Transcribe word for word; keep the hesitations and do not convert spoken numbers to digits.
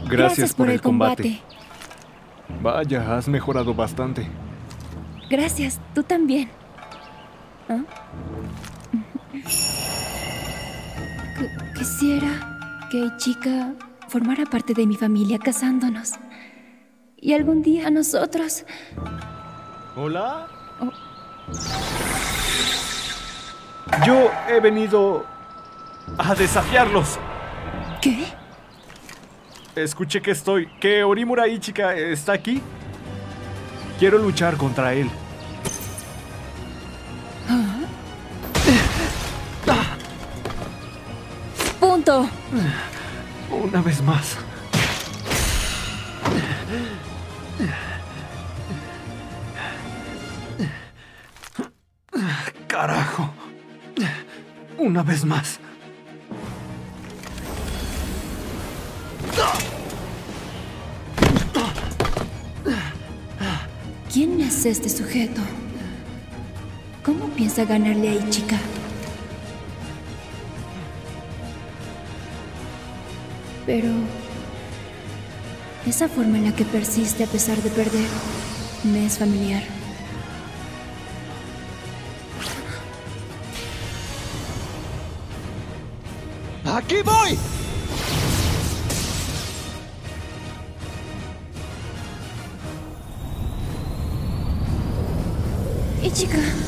Gracias por el combate. Vaya, has mejorado bastante. Gracias, tú también. ¿Ah? Qu- Quisiera que Ichika formara parte de mi familia casándonos. Y algún día nosotros... ¿Hola? Oh. Yo he venido a desafiarlos. ¿Qué? Escuché que estoy... que Orimura Ichika está aquí. Quiero luchar contra él. ¿Ah? ¡Punto! Una vez más. Carajo. Una vez más. ¿Quién es este sujeto? ¿Cómo piensa ganarle a Ichika? Pero... esa forma en la que persiste a pesar de perder me es familiar. ¡Aquí voy! Ichika...